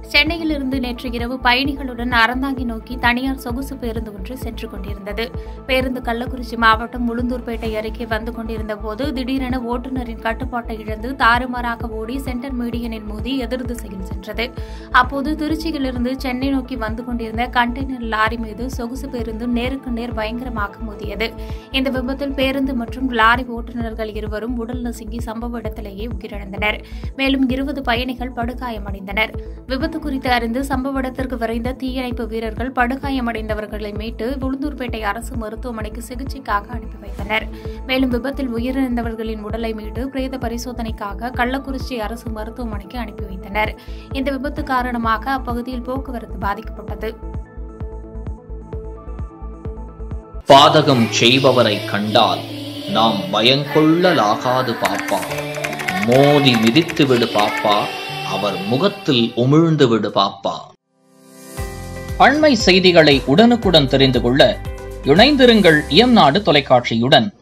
சென்னையிலிருந்து நேற்று இரவு பயணிகளுடன் அறந்தாங்கி நோக்கி தனியார் சொகுசு பேருந்து ஒன்று சென்று கொண்டிருந்தது. பேருந்து கள்ளக்குறிச்சி மாவட்டம் உளுந்தூர்பேட்டை அருகே வந்து கொண்டிருந்த போது திடீரென ஓட்டுநரின் கட்டுப்பாட்டை இழந்து தாறுமாறாக ஓடி சென்டர் மீடியனில் மோதி எதிர் திசையில் சென்றது. அப்போது திருச்சியிலிருந்து சென்னை நோக்கி வந்து கொண்டிருந்த கண்டெய்னர் லாரி மீது சொகுசு பேருந்து நேருக்கு நேர் பயங்கரமாக மோதியது. இந்த விபத்தில் பேருந்து மற்றும் லாரி ஓட்டுநர்கள் இருவரும் உடல் நசுங்கி சம்பவ இடத்திலேயே உயிரிழந்தனர். மேலும் 20 பயணிகள் படுகாயமடைந்தனர். விபத்து குறித்து அறிந்து சம்பவ இடத்திற்கு விரைந்த தீயணைப்பு வீரர்கள் படுகாயமடைந்தவர்களை மீட்டு உளுந்தூர்பேட்டை அரசு மருத்துவமனைக்கு சிகிச்சைக்காக அனுப்பி வைத்தனர். மேலும் விபத்தில் உயிரிழந்தவர்களின் உடலை மீட்டு பிரேத பரிசோதனைக்காக கள்ளக்குறிச்சி அரசு மருத்துவமனைக்கு அனுப்பி வைத்தனர். இந்த விபத்து காரணமாக அப்பகுதியில் போக்குவரத்து பாதிக்கப்பட்டது. பாதகம் செய்பவரை கண்டால் நாம் பயங்கொள்ளலாகாது பாப்பா, மோதி மிதித்து விடு பாப்பா, அவர் முகத்தில் உமிழ்ந்து விடு பாப்பா. அண்மை செய்திகளை உடனுக்குடன் தெரிந்து கொள்ள இணைந்திருங்கள் NADU தொலைக்காட்சியுடன்.